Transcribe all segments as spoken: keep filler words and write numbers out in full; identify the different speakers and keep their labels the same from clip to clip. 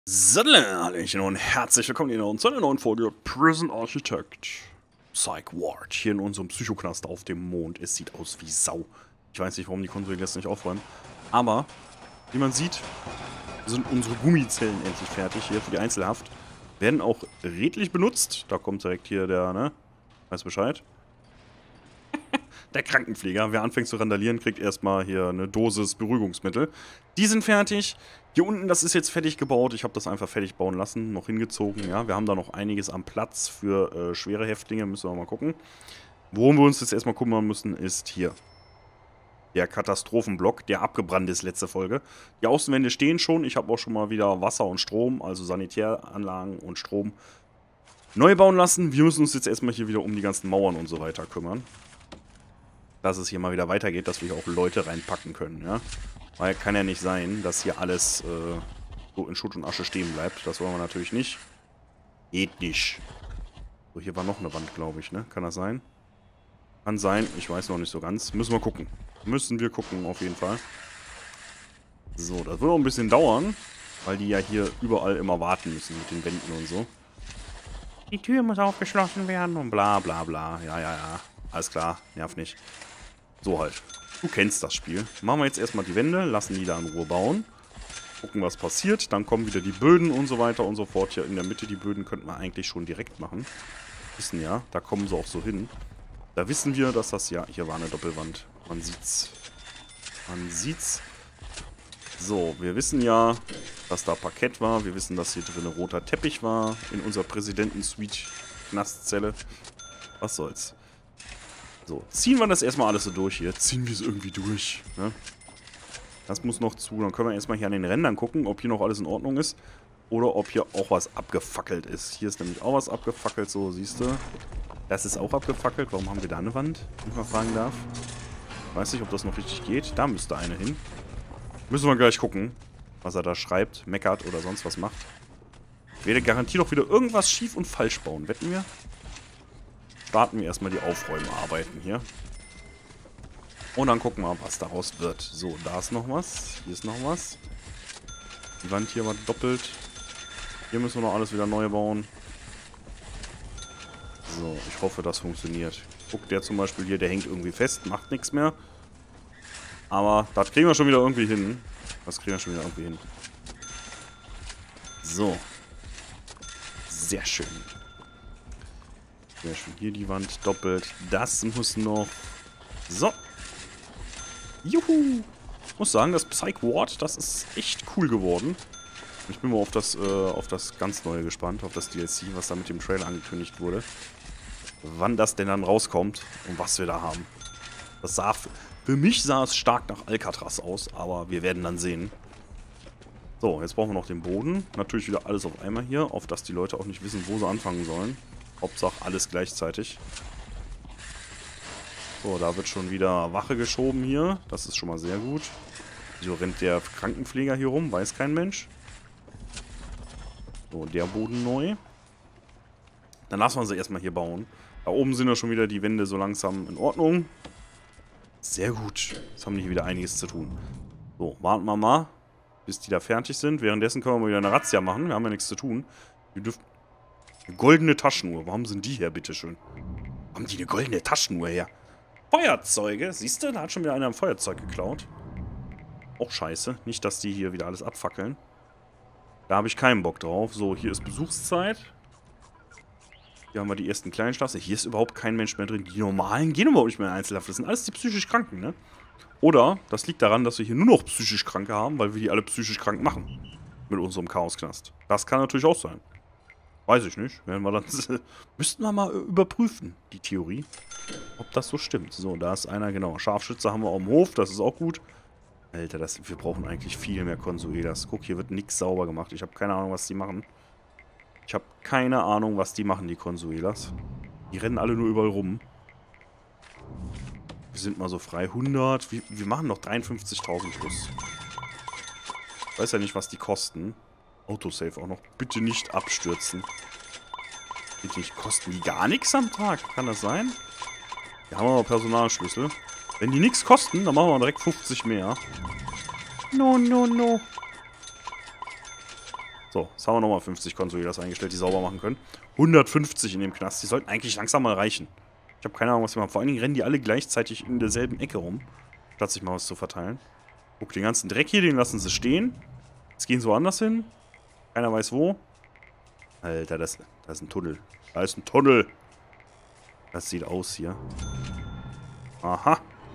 Speaker 1: Hallöchen und herzlich willkommen hier zu einer neuen Folge Prison Architect Psych Ward. Hier in unserem Psychoknast auf dem Mond. Es sieht aus wie Sau. Ich weiß nicht, warum die Konsole jetzt nicht aufräumen. Aber, wie man sieht, sind unsere Gummizellen endlich fertig hier für die Einzelhaft. Werden auch redlich benutzt. Da kommt direkt hier der, ne? Weiß Bescheid. Der Krankenpfleger. Wer anfängt zu randalieren, kriegt erstmal hier eine Dosis Beruhigungsmittel. Die sind fertig. Hier unten, das ist jetzt fertig gebaut. Ich habe das einfach fertig bauen lassen, noch hingezogen. Ja, wir haben da noch einiges am Platz für äh, schwere Häftlinge. Müssen wir mal gucken. Worum wir uns jetzt erstmal kümmern müssen, ist hier der Katastrophenblock, der abgebrannt ist, letzte Folge. Die Außenwände stehen schon. Ich habe auch schon mal wieder Wasser und Strom, also Sanitäranlagen und Strom, neu bauen lassen. Wir müssen uns jetzt erstmal hier wieder um die ganzen Mauern und so weiter kümmern. Dass es hier mal wieder weitergeht, dass wir hier auch Leute reinpacken können, ja. Weil kann ja nicht sein, dass hier alles äh, so in Schutt und Asche stehen bleibt. Das wollen wir natürlich nicht. Geht nicht. So, hier war noch eine Wand, glaube ich, ne? Kann das sein? Kann sein, ich weiß noch nicht so ganz. Müssen wir gucken. Müssen wir gucken, auf jeden Fall. So, das wird auch ein bisschen dauern, weil die ja hier überall immer warten müssen mit den Wänden und so. Die Tür muss aufgeschlossen werden und bla bla bla. Ja, ja, ja. Alles klar, nerv nicht. So halt. Du kennst das Spiel. Machen wir jetzt erstmal die Wände, lassen die da in Ruhe bauen. Gucken, was passiert. Dann kommen wieder die Böden und so weiter und so fort. Hier in der Mitte, die Böden könnten wir eigentlich schon direkt machen. Wissen ja, da kommen sie auch so hin. Da wissen wir, dass das ja... Hier war eine Doppelwand. Man sieht's. Man sieht's. So, wir wissen ja, dass da Parkett war. Wir wissen, dass hier drin roter Teppich war. In unserer Präsidenten-Suite-Knastzelle. Was soll's. So, ziehen wir das erstmal alles so durch hier. Ziehen wir es irgendwie durch. Ne? Das muss noch zu. Dann können wir erstmal hier an den Rändern gucken, ob hier noch alles in Ordnung ist. Oder ob hier auch was abgefackelt ist. Hier ist nämlich auch was abgefackelt. So, siehst du. Das ist auch abgefackelt. Warum haben wir da eine Wand? Wenn ich mal fragen darf. Ich weiß nicht, ob das noch richtig geht. Da müsste eine hin. Müssen wir gleich gucken, was er da schreibt, meckert oder sonst was macht. Ich werde garantiert auch wieder irgendwas schief und falsch bauen. Wetten wir? Starten wir erstmal die Aufräumarbeiten hier. Und dann gucken wir, was daraus wird. So, da ist noch was. Hier ist noch was. Die Wand hier war doppelt. Hier müssen wir noch alles wieder neu bauen. So, ich hoffe, das funktioniert. Guck, der zum Beispiel hier, der hängt irgendwie fest, macht nichts mehr. Aber das kriegen wir schon wieder irgendwie hin. Das kriegen wir schon wieder irgendwie hin. So. Sehr schön. Sehr schön. Hier die Wand doppelt. Das muss noch... So. Juhu. Ich muss sagen, das Psych Ward, das ist echt cool geworden. Ich bin mal auf das, äh, auf das ganz Neue gespannt. Auf das D L C, was da mit dem Trailer angekündigt wurde. Wann das denn dann rauskommt und was wir da haben. Das sah... Für mich sah es stark nach Alcatraz aus, aber wir werden dann sehen. So, jetzt brauchen wir noch den Boden. Natürlich wieder alles auf einmal hier, auf dass die Leute auch nicht wissen, wo sie anfangen sollen. Hauptsache alles gleichzeitig. So, da wird schon wieder Wache geschoben hier. Das ist schon mal sehr gut. Wieso rennt der Krankenpfleger hier rum? Weiß kein Mensch. So, der Boden neu. Dann lassen wir sie erstmal hier bauen. Da oben sind ja schon wieder die Wände so langsam in Ordnung. Sehr gut. Jetzt haben die hier wieder einiges zu tun. So, warten wir mal, bis die da fertig sind. Währenddessen können wir mal wieder eine Razzia machen. Wir haben ja nichts zu tun. Wir dürfen... Eine goldene Taschenuhr. Warum sind die her, bitteschön? Wo haben die eine goldene Taschenuhr her? Feuerzeuge. Siehst du, da hat schon wieder einer ein Feuerzeug geklaut. Auch scheiße. Nicht, dass die hier wieder alles abfackeln. Da habe ich keinen Bock drauf. So, hier ist Besuchszeit. Hier haben wir die ersten kleinen Straßen. Hier ist überhaupt kein Mensch mehr drin. Die normalen gehen überhaupt nicht mehr in Einzelhaft. Das sind alles die psychisch Kranken, ne? Oder das liegt daran, dass wir hier nur noch psychisch Kranke haben, weil wir die alle psychisch krank machen. Mit unserem Chaosknast. Das kann natürlich auch sein. Weiß ich nicht. Werden wir dann müssten wir mal überprüfen, die Theorie. Ob das so stimmt. So, da ist einer, genau. Scharfschütze haben wir auf dem Hof. Das ist auch gut. Alter, das, wir brauchen eigentlich viel mehr Consuelas. Guck, hier wird nichts sauber gemacht. Ich habe keine Ahnung, was die machen. Ich habe keine Ahnung, was die machen, die Consuelas. Die rennen alle nur überall rum. Wir sind mal so frei. hundert. Wir, wir machen noch dreiundfünfzigtausend plus. Ich weiß ja nicht, was die kosten. Autosave auch noch. Bitte nicht abstürzen. Bitte nicht. Kosten die gar nichts am Tag? Kann das sein? Wir haben aber Personalschlüssel. Wenn die nichts kosten, dann machen wir direkt fünfzig mehr. No, no, no. So, jetzt haben wir nochmal fünfzig Consuelas eingestellt, die sauber machen können. hundertfünfzig in dem Knast. Die sollten eigentlich langsam mal reichen. Ich habe keine Ahnung, was wir machen. Vor allen Dingen rennen die alle gleichzeitig in derselben Ecke rum, statt sich mal was zu verteilen. Guck, den ganzen Dreck hier, den lassen sie stehen. Jetzt gehen sie woanders hin. Keiner weiß wo. Alter, das, da ist ein Tunnel. Da ist ein Tunnel. Das sieht aus hier. Aha.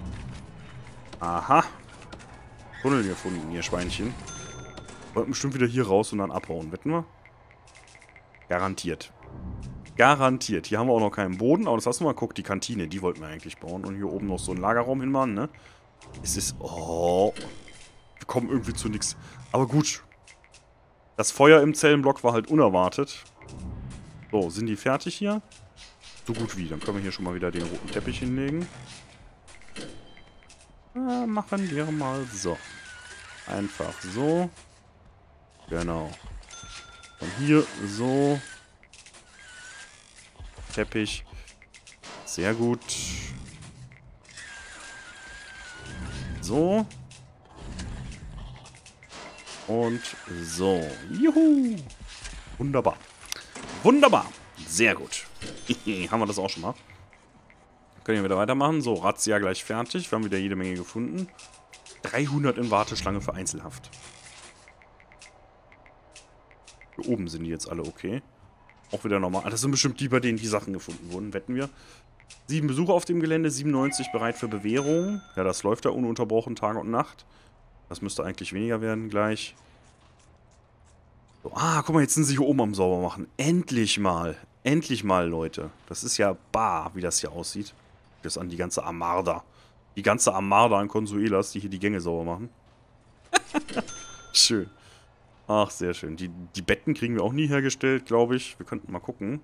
Speaker 1: Aha. Tunnel gefunden, ihr Schweinchen. Wollten bestimmt wieder hier raus und dann abhauen, wetten wir? Garantiert. Garantiert. Hier haben wir auch noch keinen Boden, aber das hast du mal guckt, die Kantine, die wollten wir eigentlich bauen. Und hier oben noch so einen Lagerraum hinmachen, ne? Es ist... Oh. Wir kommen irgendwie zu nichts. Aber gut. Das Feuer im Zellenblock war halt unerwartet. So, sind die fertig hier? So gut wie. Dann können wir hier schon mal wieder den roten Teppich hinlegen. Äh, machen wir mal so. Einfach so. Genau. Und hier so. Teppich. Sehr gut. So. Und so. Juhu. Wunderbar. Wunderbar. Sehr gut. Haben wir das auch schon mal. Können wir wieder weitermachen. So, Razzia gleich fertig. Wir haben wieder jede Menge gefunden. dreihundert in Warteschlange für Einzelhaft. Hier oben sind die jetzt alle okay. Auch wieder normal. Das sind bestimmt die, bei denen die Sachen gefunden wurden, wetten wir. Sieben Besucher auf dem Gelände, siebenundneunzig bereit für Bewährung. Ja, das läuft ja ununterbrochen Tag und Nacht. Das müsste eigentlich weniger werden gleich. So, ah, guck mal, jetzt sind sie hier oben am Saubermachen. Endlich mal. Endlich mal, Leute. Das ist ja bar, wie das hier aussieht. Das an die ganze Armada. Die ganze Armada an Consuelas, die hier die Gänge sauber machen. Schön. Ach, sehr schön. Die, die Betten kriegen wir auch nie hergestellt, glaube ich. Wir könnten mal gucken.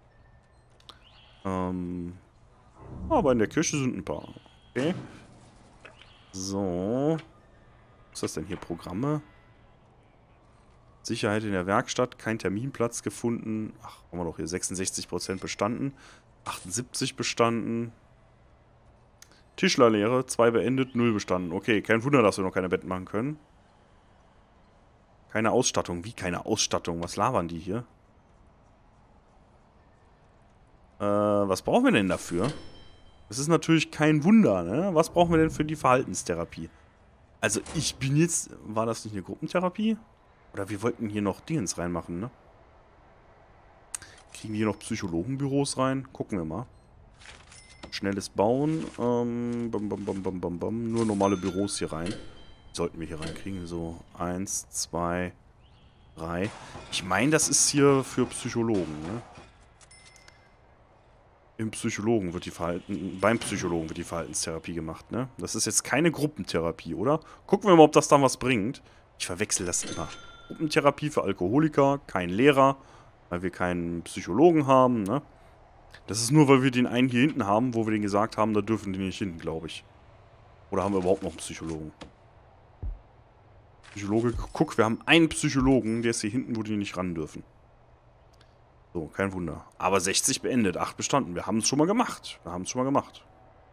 Speaker 1: Ähm. Aber in der Küche sind ein paar. Okay. So. Was ist das denn hier? Programme? Sicherheit in der Werkstatt. Kein Terminplatz gefunden. Ach, haben wir doch hier sechsundsechzig Prozent bestanden. achtundsiebzig bestanden. Tischlerlehre. zwei beendet, null bestanden. Okay, kein Wunder, dass wir noch keine Betten machen können. Keine Ausstattung. Wie keine Ausstattung? Was labern die hier? Äh, was brauchen wir denn dafür? Das ist natürlich kein Wunder, ne? Was brauchen wir denn für die Verhaltenstherapie? Also ich bin jetzt... War das nicht eine Gruppentherapie? Oder wir wollten hier noch Dingens reinmachen, ne? Kriegen wir hier noch Psychologenbüros rein? Gucken wir mal. Schnelles Bauen. Ähm, bam, bam, bam, bam, bam, bam. Nur normale Büros hier rein. Sollten wir hier reinkriegen. So, eins, zwei, drei. Ich meine, das ist hier für Psychologen, ne? Im Psychologen wird die Verhalten... Beim Psychologen wird die Verhaltenstherapie gemacht, ne? Das ist jetzt keine Gruppentherapie, oder? Gucken wir mal, ob das dann was bringt. Ich verwechsel das immer. Gruppentherapie für Alkoholiker, kein Lehrer, weil wir keinen Psychologen haben, ne? Das ist nur, weil wir den einen hier hinten haben, wo wir den gesagt haben, da dürfen die nicht hin, glaube ich. Oder haben wir überhaupt noch einen Psychologen? Psychologe, guck, wir haben einen Psychologen, der ist hier hinten, wo die nicht ran dürfen. So, kein Wunder. Aber sechzig beendet, acht bestanden. Wir haben es schon mal gemacht. Wir haben es schon mal gemacht.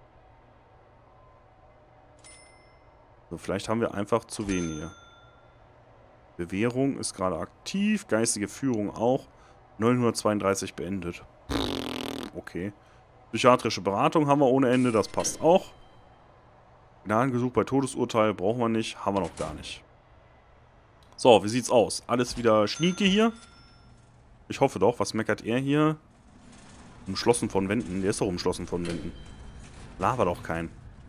Speaker 1: So, vielleicht haben wir einfach zu wenige. Bewährung ist gerade aktiv. Geistige Führung auch. neunhundertzweiunddreißig beendet. Okay. Psychiatrische Beratung haben wir ohne Ende. Das passt auch. Gnadengesuch bei Todesurteil brauchen wir nicht. Haben wir noch gar nicht. So, wie sieht's aus? Alles wieder schnieke hier. Ich hoffe doch. Was meckert er hier? Umschlossen von Wänden. Der ist doch umschlossen von Wänden. Laber doch kein.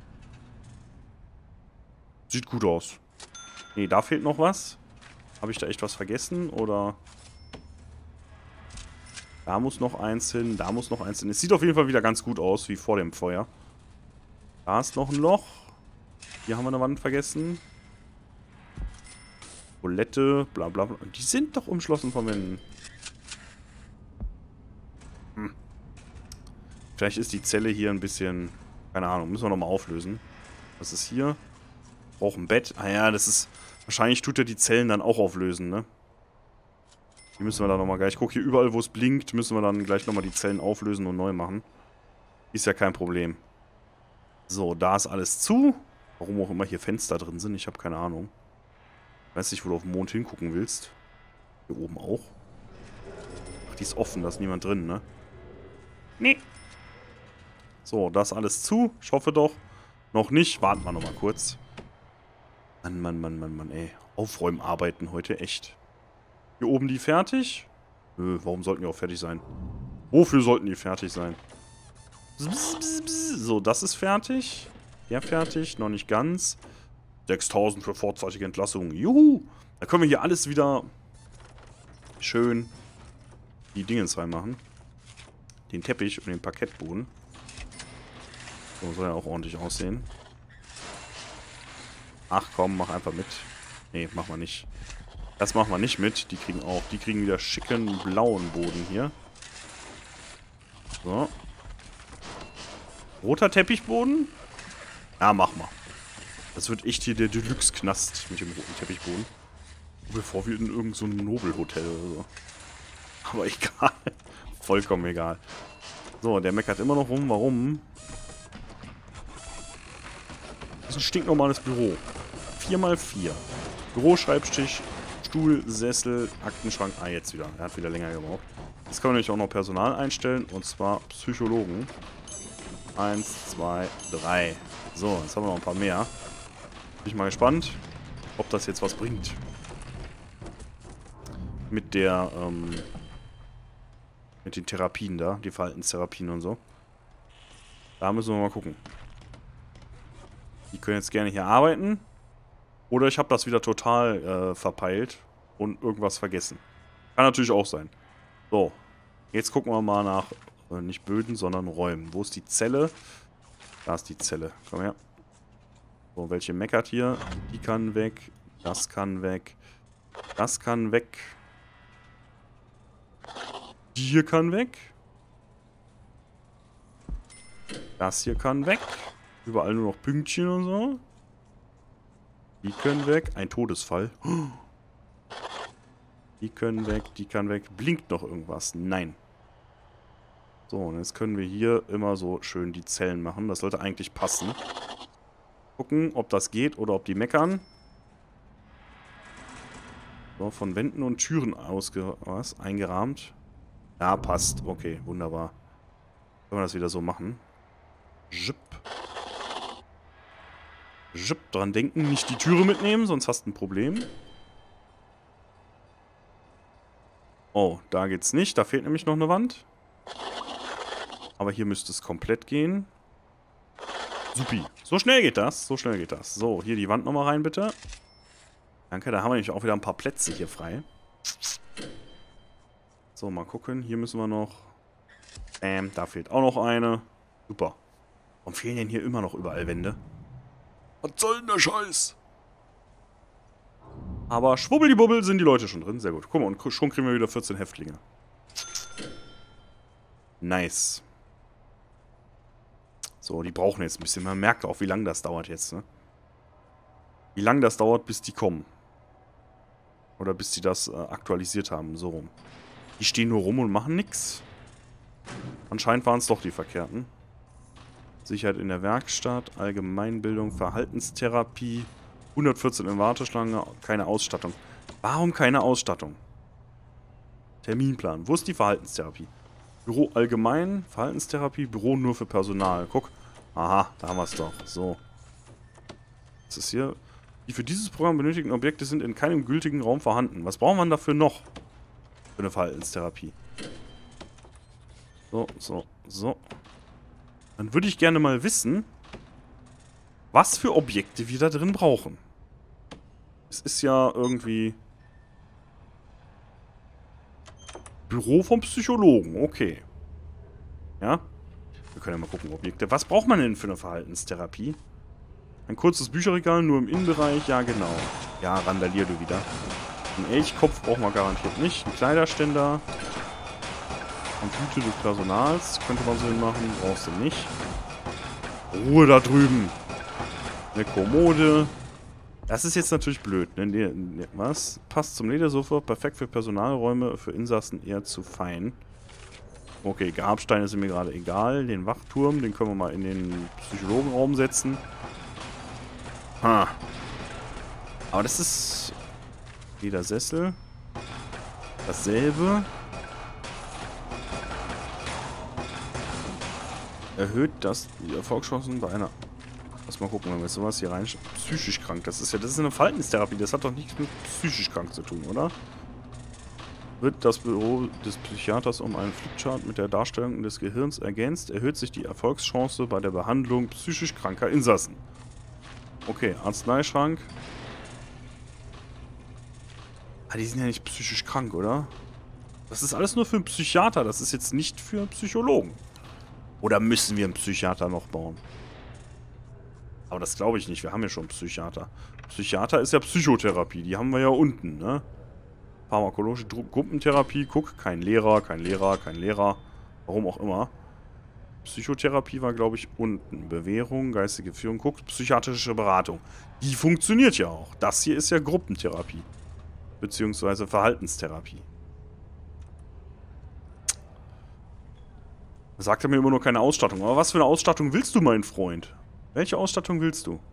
Speaker 1: Sieht gut aus. Nee, da fehlt noch was. Habe ich da echt was vergessen? Oder... Da muss noch eins hin. Da muss noch eins hin. Es sieht auf jeden Fall wieder ganz gut aus, wie vor dem Feuer. Da ist noch ein Loch. Hier haben wir eine Wand vergessen. Toilette, bla bla bla. Die sind doch umschlossen von Wänden. Hm. Vielleicht ist die Zelle hier ein bisschen... Keine Ahnung, müssen wir nochmal auflösen. Was ist hier? Braucht ein Bett. Ah ja, das ist... Wahrscheinlich tut er die Zellen dann auch auflösen, ne? Die müssen wir dann nochmal gleich... Guck, hier überall, wo es blinkt, müssen wir dann gleich nochmal die Zellen auflösen und neu machen. Ist ja kein Problem. So, da ist alles zu. Warum auch immer hier Fenster drin sind, ich habe keine Ahnung. Weiß nicht, wo du auf den Mond hingucken willst. Hier Hier oben auch. Ach, die ist offen, da ist niemand drin, ne? Nee. So, das alles zu. Ich hoffe doch. Noch nicht. Warten wir noch mal kurz. Mann, Mann, Mann, Mann, Mann, ey. Aufräumarbeiten heute, echt. Hier oben die fertig? Nö, warum sollten die auch fertig sein? Wofür sollten die fertig sein? So, das ist fertig. Der fertig, noch nicht ganz. sechstausend für vorzeitige Entlassung. Juhu! Da können wir hier alles wieder schön die Dingens reinmachen. Den Teppich und den Parkettboden. So soll ja auch ordentlich aussehen. Ach komm, mach einfach mit. Nee, mach mal nicht. Das machen wir nicht mit. Die kriegen auch. Die kriegen wieder schicken blauen Boden hier. So. Roter Teppichboden? Ja, mach mal. Das wird echt hier der Deluxe-Knast mit dem roten Teppichboden. Bevor wir in irgendein so Nobelhotel oder so. Aber egal. Vollkommen egal. So, der meckert immer noch rum. Warum? Das ist ein stinknormales Büro. vier mal vier. Büro, Schreibtisch, Stuhl, Sessel, Aktenschrank. Ah, jetzt wieder. Er hat wieder länger gebraucht. Jetzt können wir nämlich auch noch Personal einstellen. Und zwar Psychologen. Eins, zwei, drei. So, jetzt haben wir noch ein paar mehr. Bin ich mal gespannt, ob das jetzt was bringt. Mit der, ähm, mit den Therapien da, die Verhaltenstherapien und so. Da müssen wir mal gucken. Die können jetzt gerne hier arbeiten. Oder ich habe das wieder total äh, verpeilt und irgendwas vergessen. Kann natürlich auch sein. So, jetzt gucken wir mal nach, äh, nicht Böden, sondern Räumen. Wo ist die Zelle? Da ist die Zelle. Komm her. So, welche meckert hier? Die kann weg. Das kann weg. Das kann weg. Die hier kann weg. Das hier kann weg. Überall nur noch Pünktchen und so. Die können weg. Ein Todesfall. Die können weg. Die kann weg. Blinkt noch irgendwas? Nein. So, und jetzt können wir hier immer so schön die Zellen machen. Das sollte eigentlich passen. Gucken, ob das geht oder ob die meckern. So, von Wänden und Türen ausge was? Eingerahmt. Ja, passt. Okay, wunderbar. Können wir das wieder so machen. Zip. Zip, dran denken, nicht die Türe mitnehmen, sonst hast du ein Problem. Oh, da geht's nicht. Da fehlt nämlich noch eine Wand. Aber hier müsste es komplett gehen. Supi. So schnell geht das. So schnell geht das. So, hier die Wand nochmal rein, bitte. Danke, da haben wir nämlich auch wieder ein paar Plätze hier frei. So, mal gucken. Hier müssen wir noch... Bam, da fehlt auch noch eine. Super. Warum fehlen denn hier immer noch überall Wände? Was soll denn der Scheiß? Aber schwubbeldibubbel sind die Leute schon drin. Sehr gut. Guck mal, und schon kriegen wir wieder vierzehn Häftlinge. Nice. So, die brauchen jetzt ein bisschen. Man merkt auch, wie lange das dauert jetzt, ne? Wie lange das dauert, bis die kommen. Oder bis die das äh, aktualisiert haben. So rum. Die stehen nur rum und machen nichts. Anscheinend waren es doch die Verkehrten. Sicherheit in der Werkstatt, Allgemeinbildung, Verhaltenstherapie, hundertvierzehn in Warteschlange, keine Ausstattung. Warum keine Ausstattung? Terminplan. Wo ist die Verhaltenstherapie? Büro allgemein, Verhaltenstherapie, Büro nur für Personal. Guck. Aha, da haben wir es doch. So. Was ist hier? Die für dieses Programm benötigten Objekte sind in keinem gültigen Raum vorhanden. Was braucht man dafür noch? Für eine Verhaltenstherapie. So, so, so. Dann würde ich gerne mal wissen, was für Objekte wir da drin brauchen. Es ist ja irgendwie... Büro vom Psychologen, okay. Ja? Wir können ja mal gucken, Objekte. Was braucht man denn für eine Verhaltenstherapie? Ein kurzes Bücherregal, nur im Innenbereich. Ja, genau. Ja, randalier du wieder. Ein Elchkopf brauchen wir garantiert nicht. Ein Kleiderständer. Computer des Personals. Könnte man so hinmachen. Brauchst du nicht. Ruhe da drüben. Eine Kommode. Das ist jetzt natürlich blöd. Ne? Was? Passt zum Ledersofa. Perfekt für Personalräume. Für Insassen eher zu fein. Okay, Grabsteine sind mir gerade egal. Den Wachturm, den können wir mal in den Psychologenraum setzen. Ha. Aber das ist... Ledersessel. Dasselbe. Erhöht das die Erfolgschancen bei einer... Lass mal gucken, wenn wir sowas hier rein... Psychisch krank, das ist ja... Das ist eine Verhaltenstherapie, das hat doch nichts mit psychisch krank zu tun, oder? Wird das Büro des Psychiaters um einen Flipchart mit der Darstellung des Gehirns ergänzt, erhöht sich die Erfolgschance bei der Behandlung psychisch kranker Insassen. Okay, Arzneischrank. Ah, die sind ja nicht psychisch krank, oder? Das ist alles nur für einen Psychiater, das ist jetzt nicht für einen Psychologen. Oder müssen wir einen Psychiater noch bauen? Aber das glaube ich nicht, wir haben ja schon einen Psychiater. Psychiater ist ja Psychotherapie, die haben wir ja unten, ne? Pharmakologische Dru Gruppentherapie, guck, kein Lehrer, kein Lehrer, kein Lehrer. Warum auch immer. Psychotherapie war, glaube ich, unten. Bewährung, geistige Führung, guck, psychiatrische Beratung. Die funktioniert ja auch. Das hier ist ja Gruppentherapie. Beziehungsweise Verhaltenstherapie. Sagt er mir immer nur keine Ausstattung. Aber was für eine Ausstattung willst du, mein Freund? Welche Ausstattung willst du?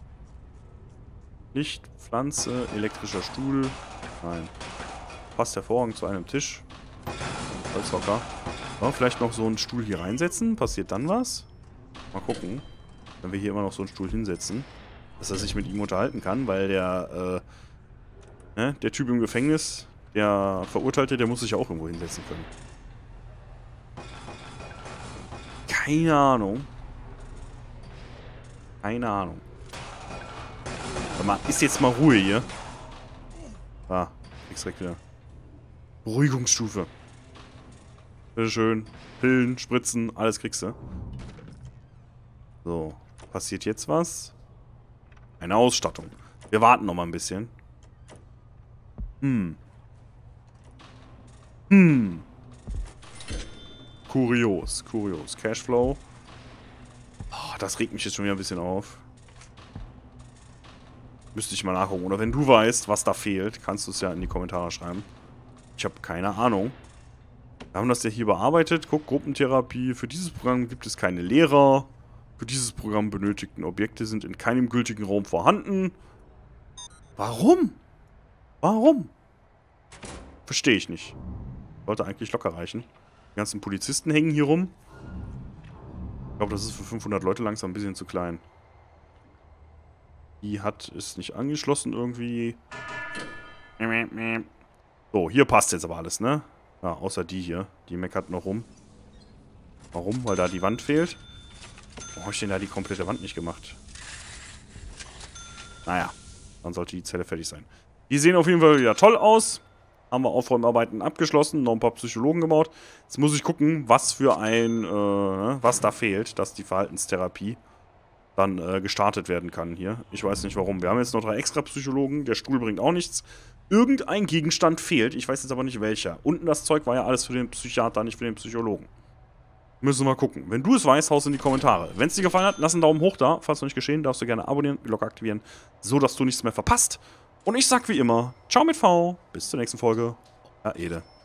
Speaker 1: Licht, Pflanze, elektrischer Stuhl. Nein. Passt hervorragend zu einem Tisch. Holzhocker. So, vielleicht noch so einen Stuhl hier reinsetzen. Passiert dann was? Mal gucken. Wenn wir hier immer noch so einen Stuhl hinsetzen. Dass er sich mit ihm unterhalten kann, weil der, äh, ne, der Typ im Gefängnis, der Verurteilte, der muss sich ja auch irgendwo hinsetzen können. Keine Ahnung. Keine Ahnung. Warte mal, ist jetzt mal Ruhe hier. Ah, kriegst direkt wieder. Beruhigungsstufe. Bitteschön. Pillen, Spritzen, alles kriegst du. So. Passiert jetzt was? Eine Ausstattung. Wir warten noch mal ein bisschen. Hm. Hm. Kurios, kurios. Cashflow. Oh, das regt mich jetzt schon wieder ein bisschen auf. Müsste ich mal nachgucken. Oder wenn du weißt, was da fehlt, kannst du es ja in die Kommentare schreiben. Ich habe keine Ahnung. Wir haben das ja hier bearbeitet. Guck, Gruppentherapie. Für dieses Programm gibt es keine Lehrer. Für dieses Programm benötigten Objekte sind in keinem gültigen Raum vorhanden. Warum? Warum? Verstehe ich nicht. Sollte eigentlich locker reichen. Die ganzen Polizisten hängen hier rum. Ich glaube, das ist für fünfhundert Leute langsam ein bisschen zu klein. Die hat ist nicht angeschlossen irgendwie. So, hier passt jetzt aber alles, ne? Ja, außer die hier. Die meckert noch rum. Warum? Weil da die Wand fehlt. Warum habe ich denn da die komplette Wand nicht gemacht? Naja, dann sollte die Zelle fertig sein. Die sehen auf jeden Fall wieder toll aus. Haben wir Aufräumarbeiten abgeschlossen, noch ein paar Psychologen gebaut. Jetzt muss ich gucken, was für ein, äh, was da fehlt, dass die Verhaltenstherapie dann äh, gestartet werden kann hier. Ich weiß nicht warum. Wir haben jetzt noch drei extra Psychologen. Der Stuhl bringt auch nichts. Irgendein Gegenstand fehlt. Ich weiß jetzt aber nicht welcher. Unten das Zeug war ja alles für den Psychiater, nicht für den Psychologen. Müssen wir mal gucken. Wenn du es weißt, haust in die Kommentare. Wenn es dir gefallen hat, lass einen Daumen hoch da. Falls noch nicht geschehen, darfst du gerne abonnieren, die Glocke aktivieren, so dass du nichts mehr verpasst. Und ich sag wie immer, ciao mit V. Bis zur nächsten Folge. Ja, Ede.